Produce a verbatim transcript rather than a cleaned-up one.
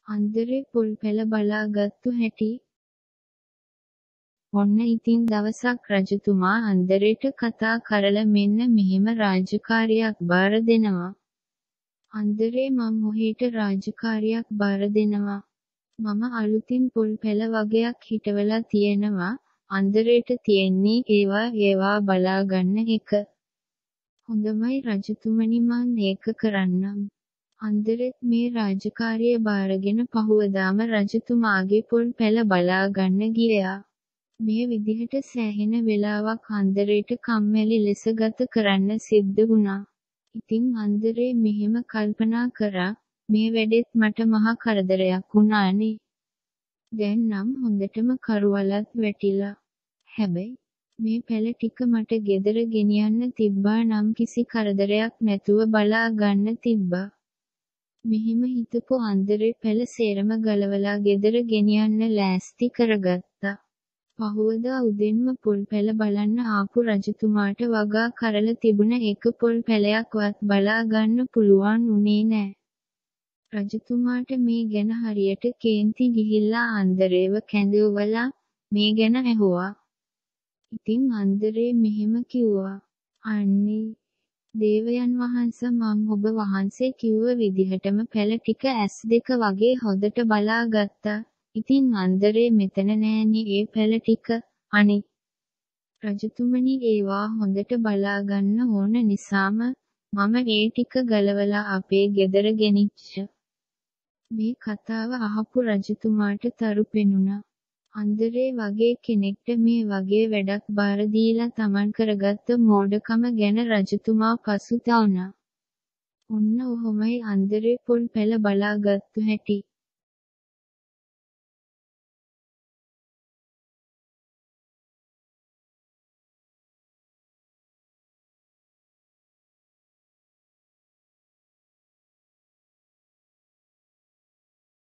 අන්දරේ පොල් පැල බලාගත්තු හැටි. ඔන්න ඉතින් දවසක් රජතුමා අන්දරේට කතා කරලා මෙන්න මෙහෙම රාජකාරියක් බාර දෙනවා. අන්දරේ මං ඔහෙට රාජකාරියක් බාර දෙනවා. මම අලුතින් පොල් පැල වගයක් හිටවලා තියෙනවා. අන්දරේට තියෙන්නේ ඒවා ඒවා බලාගන්න එක. හොඳමයි රජතුමනි මං ඒක කරන්නම්. අන්දරෙත් මේ රාජකාරිය බාරගෙන පහුවදාම රජතුමාගේ පොල් පැල බලාගන්න ගියා. මේ විදිහට සෑහෙන වෙලාවක් අන්දරේට කම්මැලි ලෙස ගත කරන්න සිද්ධ වුණා. ඉතින් අන්දරේ මෙහෙම කල්පනා කරා මේ වැඩෙත් මට මහා කරදරයක් වුණානේ. දැන් නම් හොඳටම කරුවලත් වැටිලා. හැබැයි මේ පැල ටික මට ගෙදර ගෙනියන්න තිබ්බා නම් කිසි කරදරයක් නැතුව බලා ගන්න තිබ්බා. මෙහෙම හිතපු අන්දරේ පැල සේරම ගලවලා ගෙදර ගෙනියන්න ලෑස්ති කරගත්තා. පහුවදා උදෙන්ම පොල් පැල බලන්න ආපු රජතුමාට වගා කරලා තිබුණ එක පොල් පැලයක්වත් බලා ගන්න පුළුවන් උනේ නෑ. රජතුමාට මේ ගැන හරියට කේන්ති ගිහිල්ලා අන්දරේව කැඳවලා මේ ගැන ඇහුවා. ඉතින් අන්දරේ මෙහෙම කිව්වා. අනේ දේවයන් වහන්සේ මං ඔබ වහන්සේ කිව්ව විදිහටම පැල ටික ඇස් දෙක වගේ හොදට බලා ගත්තා. ඉතින් අන්දරේ මෙතන නෑනේ ඒ පැල ටික. අනේ රජතුමනි ඒවා හොඳට බලා ගන්න ඕන නිසාම මම ඒ ටික ගලවලා අපේ ගෙදර ගෙනිච්ච. මේ කතාව අහපු රජතුමාට තරු පෙනුණා. අන්දරේ වගේ කෙනෙක්ට මේ වගේ වැඩක් බාර දීලා තමන් කරගත්ත මෝඩකම ගැන රජතුමා පසුතැවුණා. ඔන්න ඔහොමයි අන්දරේ පොල් පැල බලාගත්තු හැටි.